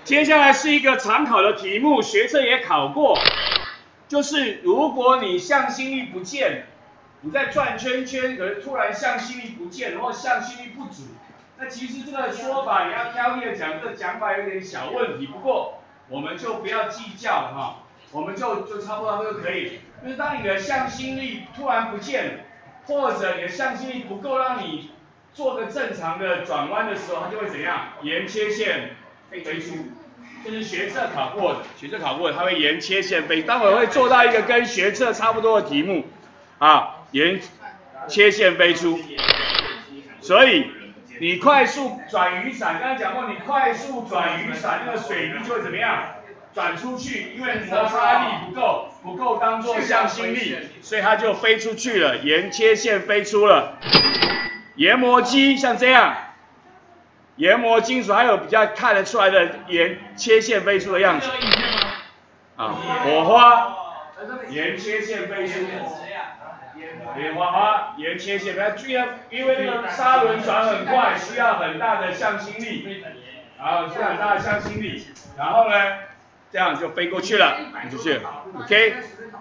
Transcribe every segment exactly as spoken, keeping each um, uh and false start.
接下来是一个常考的题目，学测也考过，就是如果你向心力不见了，你在转圈圈，可是突然向心力不见，然后向心力不足，那其实这个说法你要挑剔的讲，这个讲法有点小问题，不过我们就不要计较了哈，我们就就差不多就可以。就是当你的向心力突然不见了，或者你的向心力不够让你做个正常的转弯的时候，它就会怎样？沿切线飞出。这是学测考过的，学测考过的，它会沿切线飞。待会会做到一个跟学测差不多的题目，啊，沿切线飞出。所以你快速转雨伞，刚才讲过，你快速转雨伞，那个水滴就会怎么样？转出去，因为摩擦力不够，不够当做向心力，所以它就飞出去了，沿切线飞出了。研磨机像这样。研磨金属还有比较看得出来的沿切线飞出的样子。啊，火花沿切线飞出。莲花花沿切线飞出，因为那个砂轮转很快，需要很大的向心力，然后需要很大的向心力，然后呢，这样就飞过去了，出去 ，OK。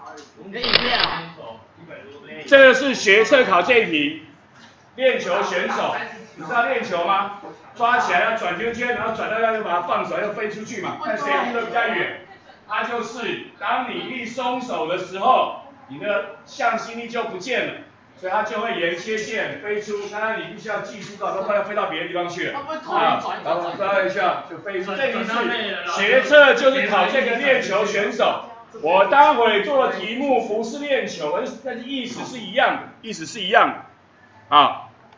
这个是学测考这一题，练球选手，你知道练球吗？抓起来要转圈圈，然后转到要就把它放手，要飞出去嘛。看谁飞得比较远。它就是当你一松手的时候，你的向心力就不见了，所以它就会沿切线飞出。当然你必须要技术到，都快要飞到别的地方去了。啊，然后抓一下就飞出。这题是学测就是考这个练球选手。我待会做的题目不是练球，但是意思是一样的，意思是一样的。啊。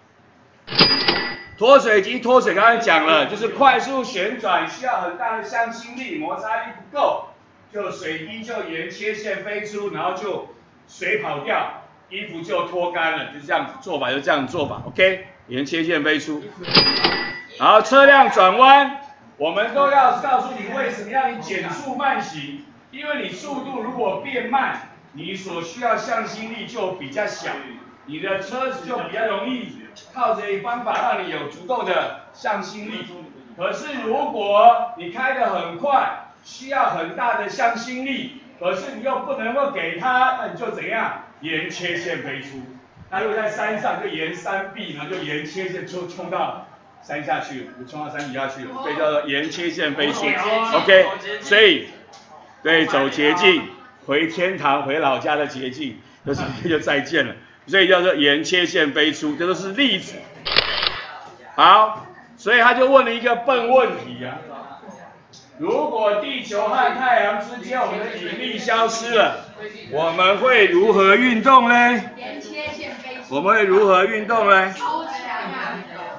脱水机脱水刚才讲了，就是快速旋转需要很大的向心力，摩擦力不够，就水滴就沿切线飞出，然后就水跑掉，衣服就脱干了，就是这样子做法，就这样做法 ，OK， 沿切线飞出。然后车辆转弯，我们都要告诉你为什么要你减速慢行，因为你速度如果变慢，你所需要向心力就比较小，你的车子就比较容易。靠着一方法让你有足够的向心力，可是如果你开得很快，需要很大的向心力，可是你又不能够给它，那你就怎样？沿切线飞出。那如果在山上就沿山壁，然后就沿切线就冲到山下去了，就冲到山底下去了，所以叫做沿切线飞出。OK， 所以对走捷径，回天堂回老家的捷径，就是就再见了。所以叫做沿切线飞出，这都是例子。好，所以他就问了一个笨问题啊：如果地球和太阳之间我们的引力消失了，我们会如何运动呢？ 沿切线飞出。 我们会如何运动呢？ 超强啊！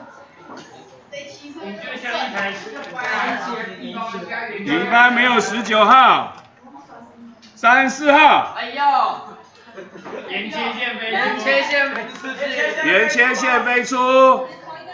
你班没有十九号，三十四号。 哎呦！沿切线飞出，沿切线飞出， 沿切线飞出，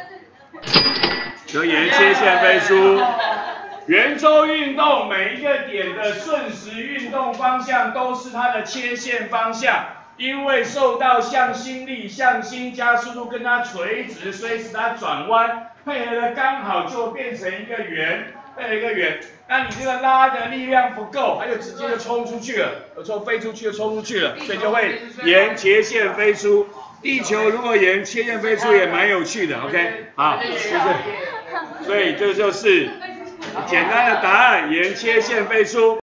就沿切线飞出。圆周运动每一个点的瞬时运动方向都是它的切线方向，因为受到向心力、向心加速度跟它垂直，所以使它转弯，配合的刚好就变成一个圆，配合一个圆。那你这个拉的力量不够，它就直接就冲出去了，冲飞出去就冲出去了，所以就会沿切线飞出。地球如果沿切线飞出也蛮有趣的 ，OK， 好，谢谢。所以这就是简单的答案，沿切线飞出。